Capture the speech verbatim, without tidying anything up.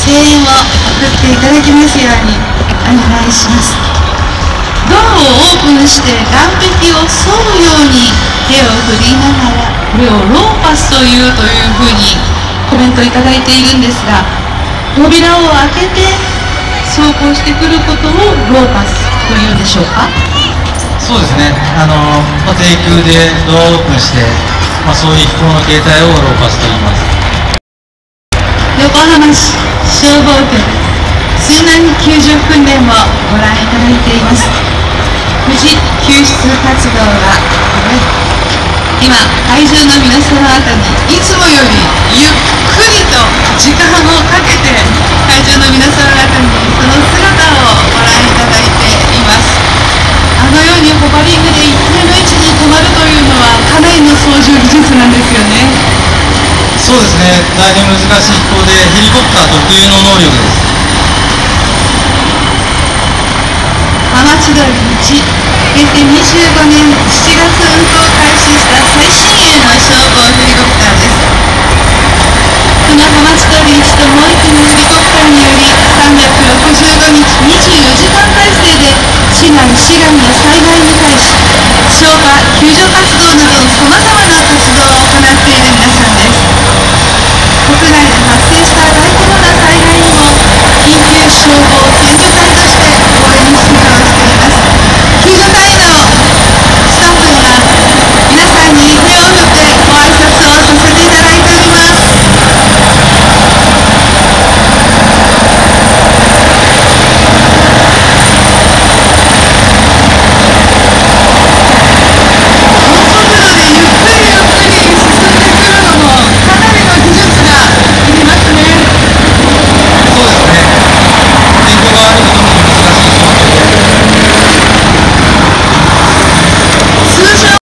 声援を送っていただきますようにお願いします。ドアをオープンして岸壁を沿うように手を振りながら、これをローパスというというふうにコメントいただいているんですが、扉を開けて走行してくることをローパスというんでしょうか。 そうですね、あのまあ、低空でドアをオープンして、まあ、そういう飛行の形態をローパスと言います。 横浜市消防局水難救助訓練をご覧いただいています。無事救出活動が終え、今会場の皆様方にいつもよりゆっくりと時間をかけて会場の皆様方にその姿をご覧いただいています。あのようにホバリングで一定の位置に止まるというのはかなりの操縦技術なんですよね。 そうですね、大変難しい飛行でヘリコプター特有の能力です。 浜千鳥いち、平成にじゅうごねんしちがつ運航開始した最新鋭の消防ヘリコプターです。